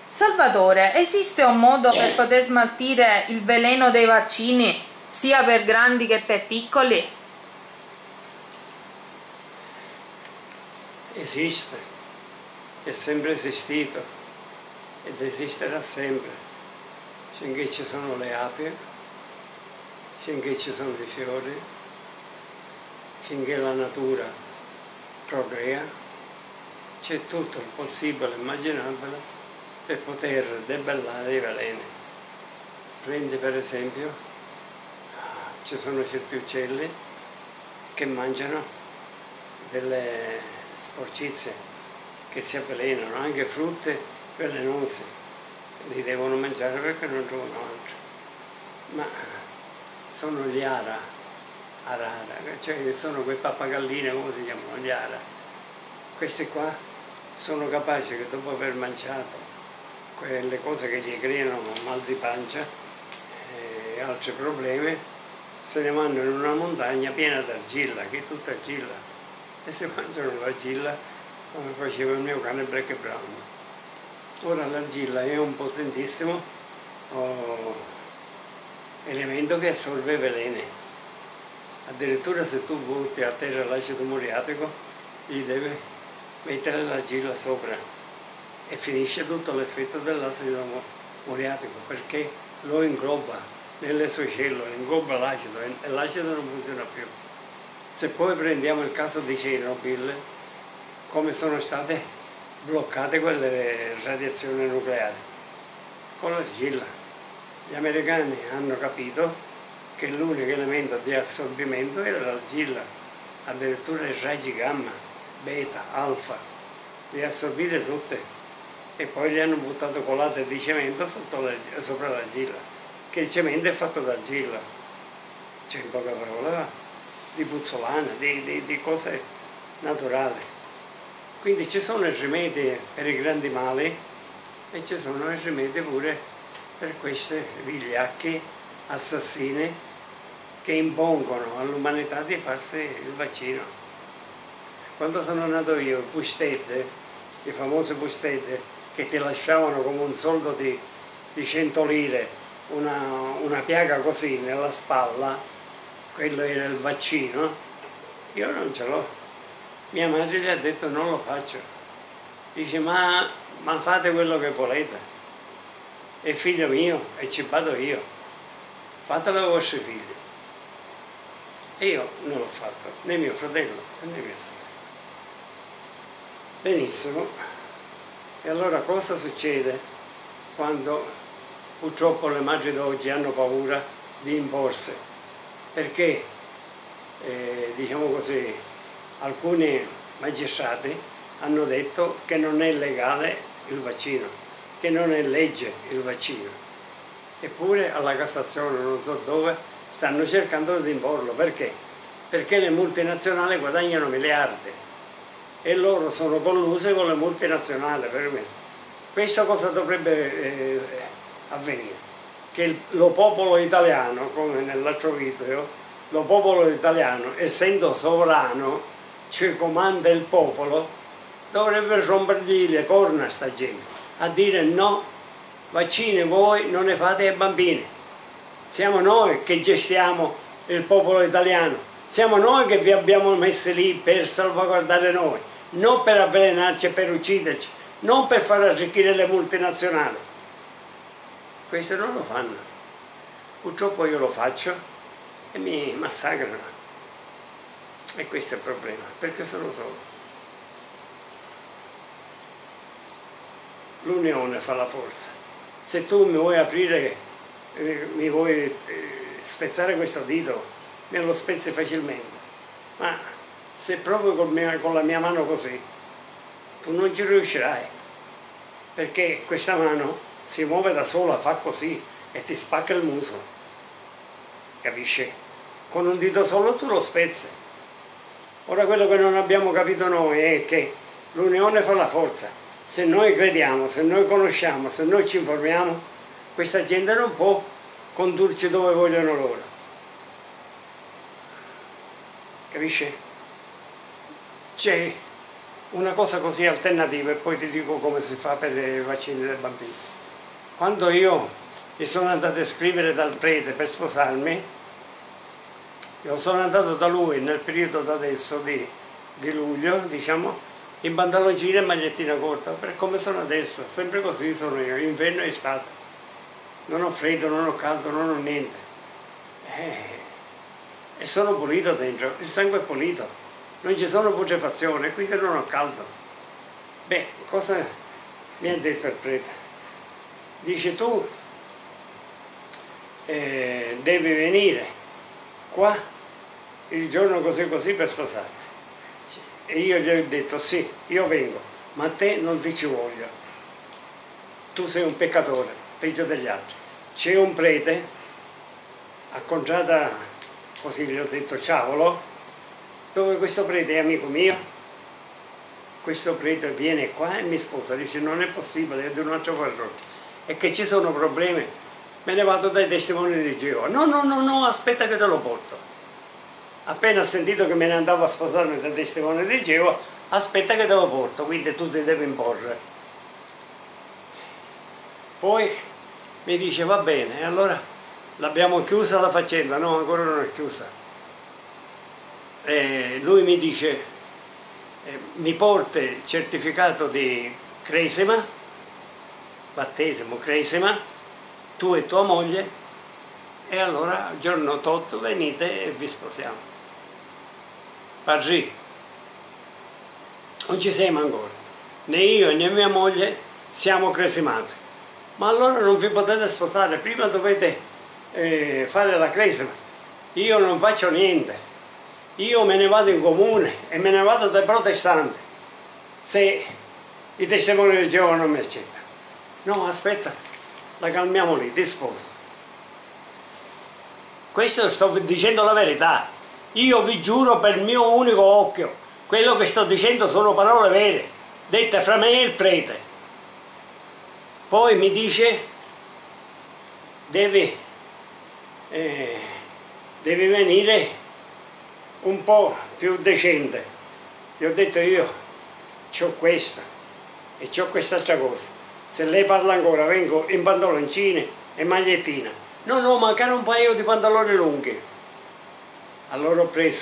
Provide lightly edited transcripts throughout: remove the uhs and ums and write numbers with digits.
Salvatore, esiste un modo per poter smaltire il veleno dei vaccini sia per grandi che per piccoli? Esiste, è sempre esistito ed esisterà sempre, finché ci sono le api, finché ci sono i fiori, finché la natura procrea, c'è tutto il possibile e immaginabile per poter debellare i veleni. Prendi per esempio, ci sono certi uccelli che mangiano delle sporcizie che si avvelenano, anche frutte velenose, li devono mangiare perché non trovano altro. Ma sono gli arara, cioè sono quei pappagalline, come si chiamano, gli arara. Questi qua sono capaci che dopo aver mangiato quelle cose che gli creano mal di pancia e altri problemi, se ne vanno in una montagna piena d'argilla, che è tutta argilla, e si mangiano l'argilla come faceva il mio cane Black Brown. Ora l'argilla è un potentissimo elemento che assorbe veleni. Addirittura se tu butti a terra l'acido muriatico, gli devi mettere l'argilla sopra e finisce tutto l'effetto dell'acido muriatico, perché lo ingloba nelle sue cellule, ingloba l'acido e l'acido non funziona più. Se poi prendiamo il caso di Chernobyl, come sono state bloccate quelle radiazioni nucleari, con l'argilla. Gli americani hanno capito che l'unico elemento di assorbimento era l'argilla, addirittura i raggi gamma, beta, alfa, li assorbite tutte. E poi gli hanno buttato colate di cemento sopra l'argilla, che il cemento è fatto d'argilla, cioè in poche parole, di puzzolana, di cose naturali. Quindi ci sono i rimedi per i grandi mali e ci sono i rimedi pure per questi vigliacchi assassini che impongono all'umanità di farsi il vaccino. Quando sono nato io, i famosi Busted, che ti lasciavano come un soldo di 100 lire, una piaga così nella spalla, quello era il vaccino, io non ce l'ho. Mia madre gli ha detto non lo faccio. Dice ma fate quello che volete, è figlio mio e ci vado io, fatelo ai vostri figli. E io non l'ho fatto, né mio fratello né mia sorella. Benissimo. E allora cosa succede quando purtroppo le madri d'oggi hanno paura di imporsi? Perché, diciamo così, alcuni magistrati hanno detto che non è legale il vaccino, che non è legge il vaccino. Eppure alla Cassazione, non so dove, stanno cercando di imporlo. Perché? Perché le multinazionali guadagnano miliardi e loro sono colluse con le multinazionali. Per me questo cosa dovrebbe avvenire? Che lo popolo italiano, come nell'altro video, lo popolo italiano, essendo sovrano, cioè comanda il popolo, dovrebbe rompergli le corna a sta gente, a dire no, vaccini voi non ne fate ai bambini. Siamo noi che gestiamo il popolo italiano, siamo noi che vi abbiamo messi lì per salvaguardare noi, non per avvelenarci e per ucciderci, non per far arricchire le multinazionali. Questo non lo fanno. Purtroppo io lo faccio e mi massacrano. E questo è il problema, perché sono solo. L'unione fa la forza. Se tu mi vuoi aprire, mi vuoi spezzare questo dito, me lo spezzi facilmente. Ma se proprio con la mia mano così, tu non ci riuscirai, perché questa mano si muove da sola, fa così e ti spacca il muso, capisci? Con un dito solo tu lo spezzi. Ora quello che non abbiamo capito noi è che l'unione fa la forza. Se noi crediamo, se noi conosciamo, se noi ci informiamo, questa gente non può condurci dove vogliono loro. Capisci? C'è una cosa così alternativa e poi ti dico come si fa per i vaccini dei bambini. Quando io mi sono andato a scrivere dal prete per sposarmi, io sono andato da lui nel periodo da adesso di luglio, diciamo, in pantaloncini e magliettina corta, per come sono adesso, sempre così sono io, inverno e estate. Non ho freddo, non ho caldo, non ho niente. E sono pulito dentro, il sangue è pulito, non ci sono pucefazioni, quindi non ho caldo. Beh, cosa mi ha detto il prete? Dice tu devi venire qua il giorno così così per sposarti. E io gli ho detto sì, io vengo, ma a te non ti ci voglio. Tu sei un peccatore, peggio degli altri. C'è un prete, acconciata così gli ho detto ciavolo, dove questo prete è amico mio, questo prete viene qua e mi sposa, dice non è possibile, è di un altro parrocchio, e che ci sono problemi, me ne vado dai testimoni di Geova. No, no, no, no, aspetta che te lo porto. Appena ho sentito che me ne andavo a sposarmi dai testimoni di Geova, aspetta che te lo porto, quindi tu ti devi imporre. Poi mi dice va bene, allora l'abbiamo chiusa la faccenda, no, ancora non è chiusa. E lui mi dice, mi porta il certificato di cresima, battesimo, cresima, tu e tua moglie, e allora giorno tot venite e vi sposiamo. Padri, non ci siamo ancora, né io né mia moglie siamo cresimati, ma allora non vi potete sposare, prima dovete fare la cresima. Io non faccio niente, io me ne vado in comune e me ne vado dai protestanti se i testimoni di Geova non mi accettano. No, aspetta, la calmiamo lì, ti sposo. Questo sto dicendo la verità. Io vi giuro per il mio unico occhio, quello che sto dicendo sono parole vere, dette fra me e il prete. Poi mi dice, devi venire un po' più decente. Gli ho detto io, c'ho questo e c'ho quest'altra cosa. Se lei parla ancora vengo in pantaloncini e magliettina. No, no, mancano un paio di pantaloni lunghi. Allora ho preso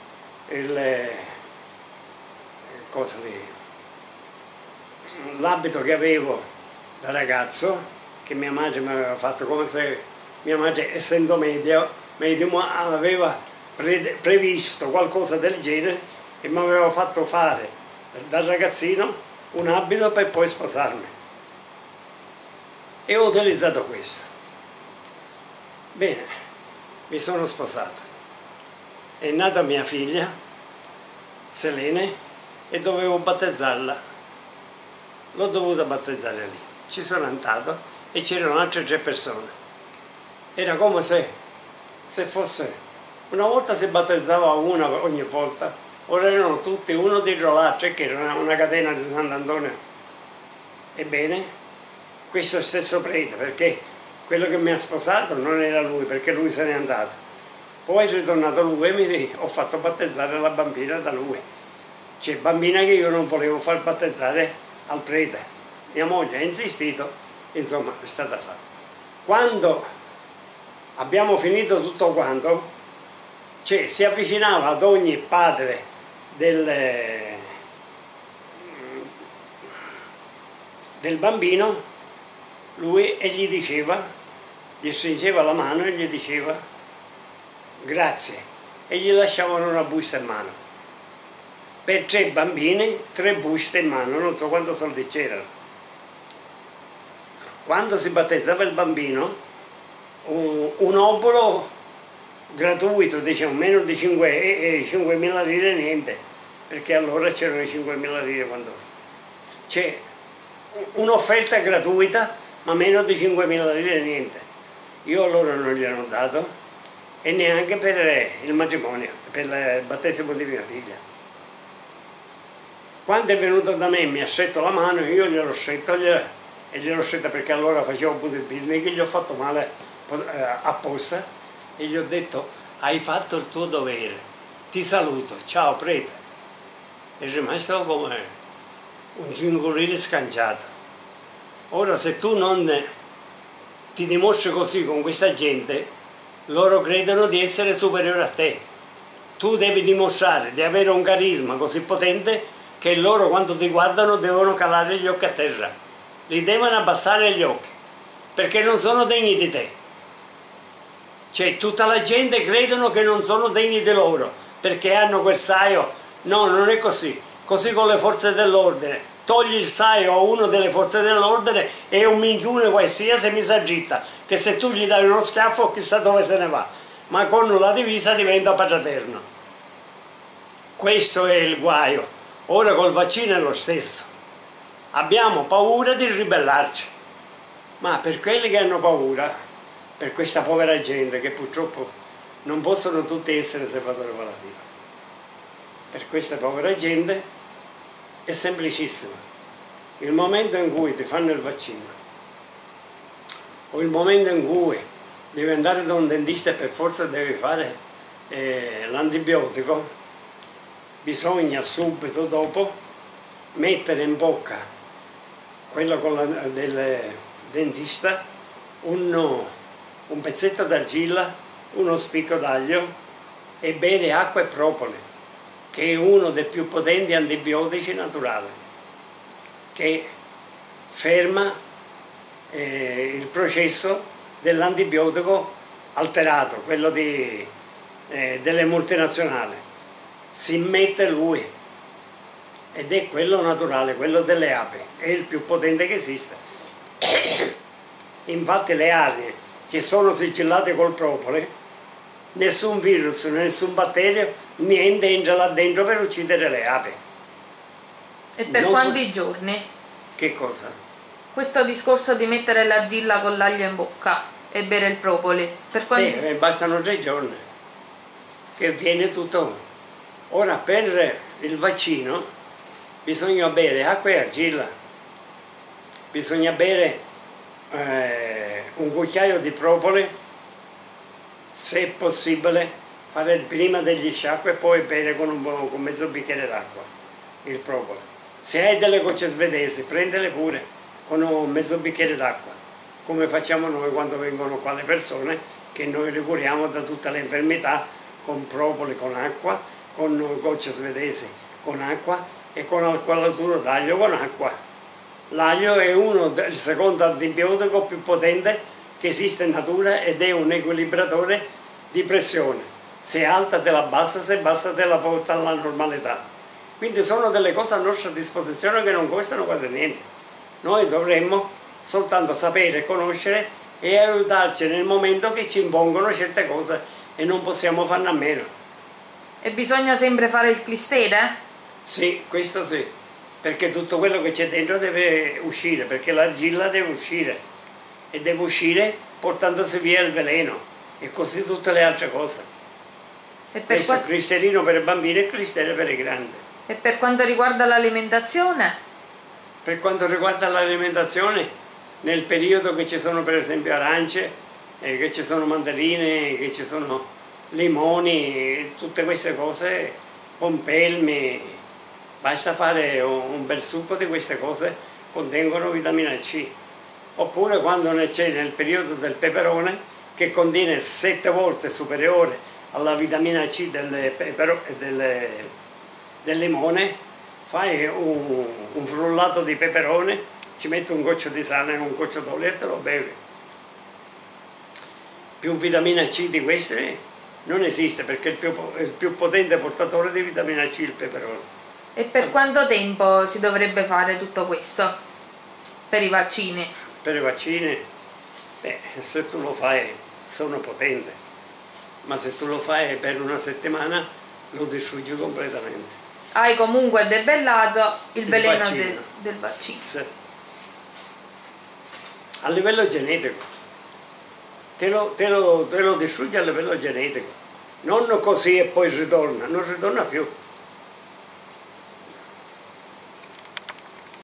l'abito che avevo da ragazzo, che mia madre mi aveva fatto, come se mia madre, essendo medium aveva previsto qualcosa del genere e mi aveva fatto fare da ragazzino un abito per poi sposarmi. E ho utilizzato questo. Bene, mi sono sposato. È nata mia figlia, Selene, e dovevo battezzarla. L'ho dovuta battezzare lì. Ci sono andato e c'erano altre 3 persone. Era come se fosse... Una volta si battezzava una ogni volta, ora erano tutti uno dietro l'altro, che era una catena di Sant'Antonio. Ebbene, questo stesso prete, perché quello che mi ha sposato non era lui, perché lui se n'è andato. Poi è ritornato lui e ho fatto battezzare la bambina da lui. C'è bambina che io non volevo far battezzare al prete. Mia moglie ha insistito, insomma è stata fatta. Quando abbiamo finito tutto quanto, si avvicinava ad ogni padre del bambino, lui, e gli diceva, gli stringeva la mano e gli diceva grazie, e gli lasciavano una busta in mano. Per 3 bambini, 3 buste in mano, non so quanto soldi c'erano. Quando si battezzava il bambino, un obolo gratuito, diciamo, meno di 5.000 lire niente, perché allora c'erano i 5.000 lire quando... C'è un'offerta gratuita, ma meno di 5.000 lire niente. Io allora non gli ero dato, e neanche per il matrimonio, per il battesimo di mia figlia. Quando è venuto da me e mi ha stretto la mano, io gliel'ho stretta, e gliel'ho stretta perché allora facevo business, che gli ho fatto male apposta, e gli ho detto hai fatto il tuo dovere, ti saluto, ciao prete. È rimasto come un cingolino scanciato. Ora se tu non ti dimostri così con questa gente, loro credono di essere superiori a te. Tu devi dimostrare di avere un carisma così potente che loro quando ti guardano devono calare gli occhi a terra, li devono abbassare gli occhi, perché non sono degni di te. Cioè tutta la gente credono che non sono degni di loro, perché hanno quel saio. No, non è così. Così con le forze dell'ordine. Togli il saio a uno delle forze dell'ordine e un minchione qualsiasi mi s'agita, che se tu gli dai uno schiaffo chissà dove se ne va, ma con la divisa diventa pagiaterno. Questo è il guaio. Ora col vaccino è lo stesso. Abbiamo paura di ribellarci, ma per quelli che hanno paura, per questa povera gente che purtroppo non possono tutti essere serbatore palatino, per questa povera gente è semplicissimo. Il momento in cui ti fanno il vaccino o il momento in cui devi andare da un dentista e per forza devi fare l'antibiotico, bisogna subito dopo mettere in bocca quello del dentista un pezzetto d'argilla, uno spicco d'aglio e bere acqua e propoli, che è uno dei più potenti antibiotici naturali, che ferma il processo dell'antibiotico alterato, quello delle multinazionali. Si mette lui ed è quello naturale, quello delle api, è il più potente che esiste. Infatti le arie che sono sigillate col propoli, nessun virus, nessun batterio, niente entra là dentro per uccidere le api. E per quanti giorni? Che cosa? Questo discorso di mettere l'argilla con l'aglio in bocca e bere il propoli, per quanti... bastano 3 giorni che viene tutto. Ora per il vaccino bisogna bere acqua e argilla, bisogna bere un cucchiaio di propoli, se è possibile fare prima degli sciacqui e poi bere con mezzo bicchiere d'acqua il propoli. Se hai delle gocce svedesi prendele pure con un mezzo bicchiere d'acqua, come facciamo noi quando vengono qua le persone che noi le curiamo da tutte le infermità, con propoli, con acqua, con gocce svedesi, con acqua e con alcolaturo d'aglio con acqua. L'aglio è il secondo antibiotico più potente che esiste in natura ed è un equilibratore di pressione. Se alta te la abbassa, se bassa te la porta alla normalità. Quindi sono delle cose a nostra disposizione che non costano quasi niente. Noi dovremmo soltanto sapere e conoscere e aiutarci nel momento che ci impongono certe cose e non possiamo farne a meno. E bisogna sempre fare il clistere? Sì, questo sì, perché tutto quello che c'è dentro deve uscire, perché l'argilla deve uscire e deve uscire portandosi via il veleno e così tutte le altre cose. Questo è il clisterino per i bambini e il clistere per i grandi. E per quanto riguarda l'alimentazione? Per quanto riguarda l'alimentazione, nel periodo che ci sono per esempio arance, che ci sono mandarine, che ci sono limoni, tutte queste cose, pompelmi, basta fare un bel succo di queste cose, contengono vitamina C. Oppure quando c'è nel periodo del peperone, che contiene 7 volte superiore alla vitamina C del limone, fai un frullato di peperone, ci metti un goccio di sale e un goccio d'olio e te lo bevi. Più vitamina C di queste non esiste, perché il più potente portatore di vitamina C è il peperone. E per quanto tempo si dovrebbe fare tutto questo? Per i vaccini? Per i vaccini, se tu lo fai sono potente, ma se tu lo fai per una settimana lo distruggi completamente. Hai comunque debellato il veleno vaccino. del vaccino. Sì. A livello genetico, te lo distruggi a livello genetico, non così e poi ritorna, non ritorna più.